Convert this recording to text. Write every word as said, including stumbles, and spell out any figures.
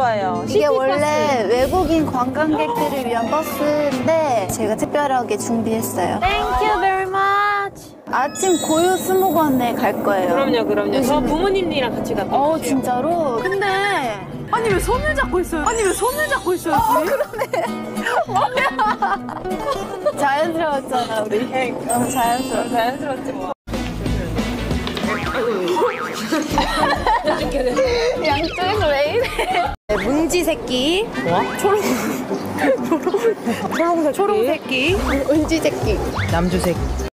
좋아요. 이게 원래 외국인 관광객들을 위한 버스인데 제가 특별하게 준비했어요. Thank you very much. 아침 고요 스무고한에 갈 거예요. 그럼요, 그럼요. 저 요즘에. 부모님이랑 같이 갔다 어, 올게요. 진짜로? 근데 아니 왜 손을 잡고 있어요? 아니 왜 손을 잡고 있어요? 어, 그러네. 뭐야? 자연스러웠잖아 우리. 너무 자연스러워. 자연스럽지 뭐. 양쪽에서 왜 이래? 네, 문지 새끼. 뭐? 초록. 초록. 초록 새끼. 초록 새끼. 문지 새끼. 남주 새끼.